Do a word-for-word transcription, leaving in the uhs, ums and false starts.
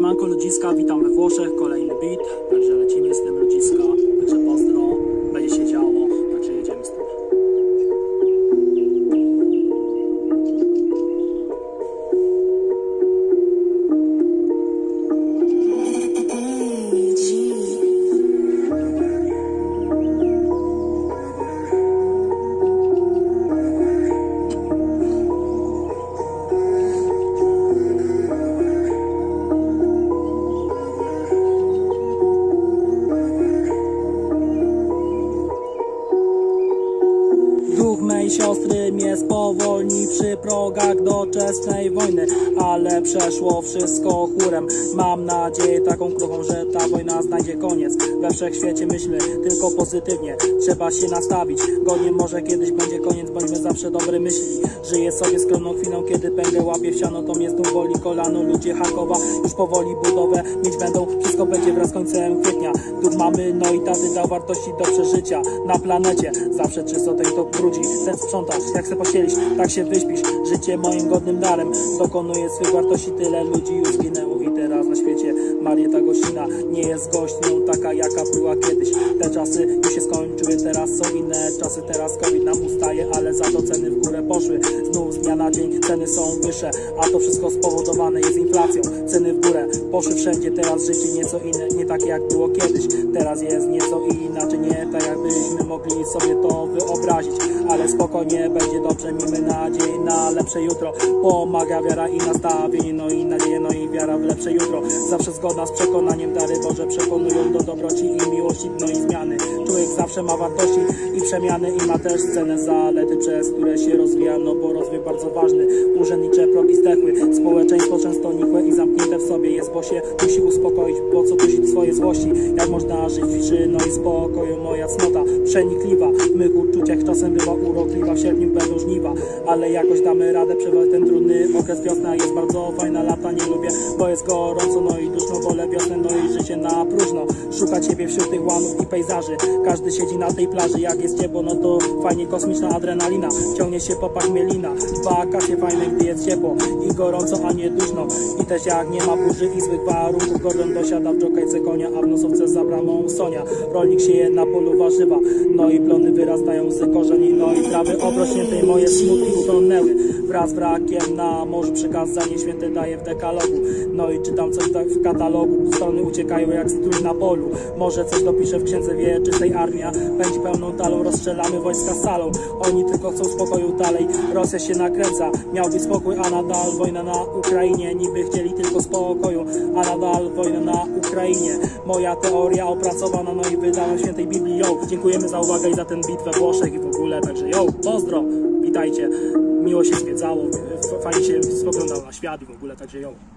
Siemanko ludziska, witam we Włoszech, kolejny beat, także lecimy z tym ludziska, także pozdro, będzie się działo, także jedziemy z tym. Duch mej siostry mnie spowolni przy progach doczesnej wojny, ale przeszło wszystko chórem. Mam nadzieję taką kruchą, że ta wojna znajdzie koniec. We wszechświecie myślmy tylko pozytywnie, trzeba się nastawić godnie, może kiedyś będzie koniec, bądźmy zawsze dobre myśli. Żyję sobie skromną chwilą, kiedy pęgę łapię w siano, to mnie znów boli kolano. Ludzie Charkowa już powoli budowę mieć będą, wszystko będzie wraz z końcem kwietnia. Duch mamy, no i taty dał wartości do przeżycia na planecie. Zawsze czysto ten to brudzi, ten sprzątasz, jak se pościelisz, tak się wyśpisz. Życie moim godnym darem dokonuje swych wartości, tyle ludzi już zginęło i teraz na świecie Marieta Gościna nie jest gościną taka, jaka była kiedyś. Te czasy już się skończyły, teraz są inne czasy, teraz COVID nam ustaje, ale za to ceny w górę poszły. Znów z dnia na dzień ceny są wyższe, a to wszystko spowodowane jest inflacją. Ceny w górę poszły wszędzie, teraz życie nieco inne, nie takie jak było kiedyś. Teraz jest nieco inaczej, nie tak jakbyśmy mogli sobie to wyobrazić. Ale spokojnie, będzie dobrze, miejmy nadzieję na lepsze jutro. Pomaga wiara i nastawienie, no i nadzieję, no i wiara w lepsze jutro. Zawsze zgodna z przekonaniem, dary Boże przekonują do dobroci i miłości, no i zmiany. Człowiek zawsze ma wartości i przemiany i ma też cenę zalety, przez które się rozwija, no bo rozwój bardzo ważny. Urzędnicze progi zdechły, społeczeństwo często nikłe i zamknięte w sobie jest, bo się musi uspokoić, po co dusić swoje złości. Jak można żyć w ciszy, no i spokoju, moja cnota przenikliwa. W mych uczuciach czasem bywa urokliwa, w sierpniu będą żniwa, ale jakoś damy radę przebywać ten trudny okres. Wiosna jest bardzo fajna, lata nie lubię, bo jest gorąco, no i duszno, wolę wiosnę, no i życie na próżno. Szuka ciebie wśród tych łanów i pejzaży, każdy siedzi na tej plaży, jak jest ciepło, no to fajnie kosmiczna adrenalina, ciągnie się popaść mielina. Wakacje fajne, gdy jest ciepło i gorąco, a nie duszno. I też jak nie ma burzy i złych warunków, Gordon dosiada w dżokajce konia, a w nosowce za bramą Sonia. Rolnik sieje na polu warzywa, no i plony wyrastają z korzeni, no i trawy obrośniętej moje smutki utonęły. Wraz z wrakiem na morzu przykazanie święte daje w dekalogu, no i czytam coś w katalogu. Strony uciekają jak strój na polu, może coś dopiszę w księdze wieczystej. Armia będzie pełną talą, rozstrzelamy wojska salą. Oni tylko chcą spokoju dalej, Rosja się nakręca, miał być spokój, a nadal wojna na Ukrainie. Niby chcieli tylko spokoju, a nadal wojna na Ukrainie. Moja teoria opracowana, no i wydana w świętej Biblii. Yo, dziękujemy za uwagę i za ten beat we Włoszech i w ogóle, także yo, pozdro, witajcie, miło się zwiedzało, fajnie się spoglądało na świat i w ogóle, także yo.